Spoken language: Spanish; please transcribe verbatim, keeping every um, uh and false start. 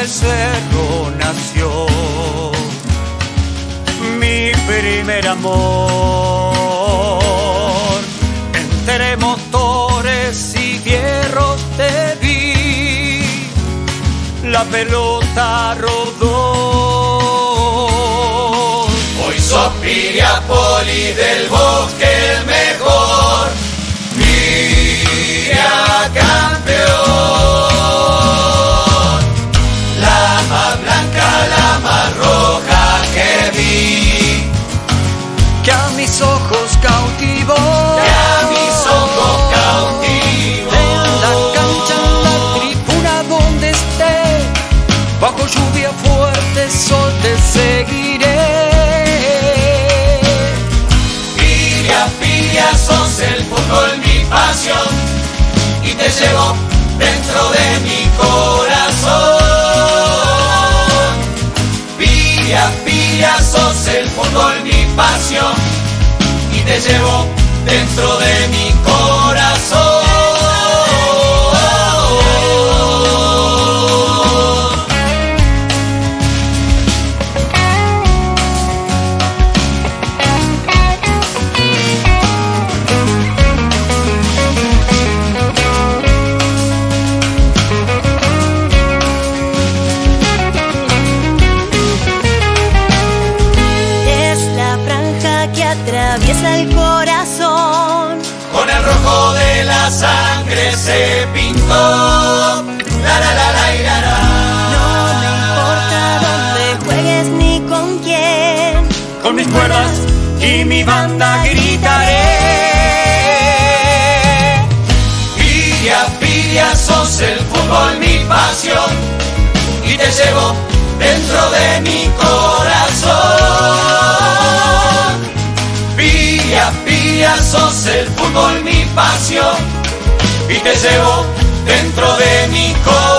el cerro nació mi primer amor. Entre motores y fierros te vi, la pelota rodó. Hoy sos Piriápolis del Bosque el mejor, Piria campeón. La más blanca, la más roja que vi, que a mis ojos cautivó, que a mis ojos cautivó. En la cancha, en la tribuna donde esté, bajo lluvia fuerte, sol te seguiré. Piria, Piria, sos el fútbol mi pasión, y te llevo dentro de mi corazón. Piria, Piria, sos el fútbol mi pasión, y te llevo dentro de mi corazón. Atraviesa el corazón, Con el rojo de la sangre se pintó. La la la la y la la. no me importa dónde juegues ni con quién. Con mis cuerdas y mi banda gritaré. Piria, Piria, sos el fútbol mi pasión, y te llevo dentro de mi corazón. Piria, Piria, sos el fútbol mi pasión, y te llevo dentro de mi corazón.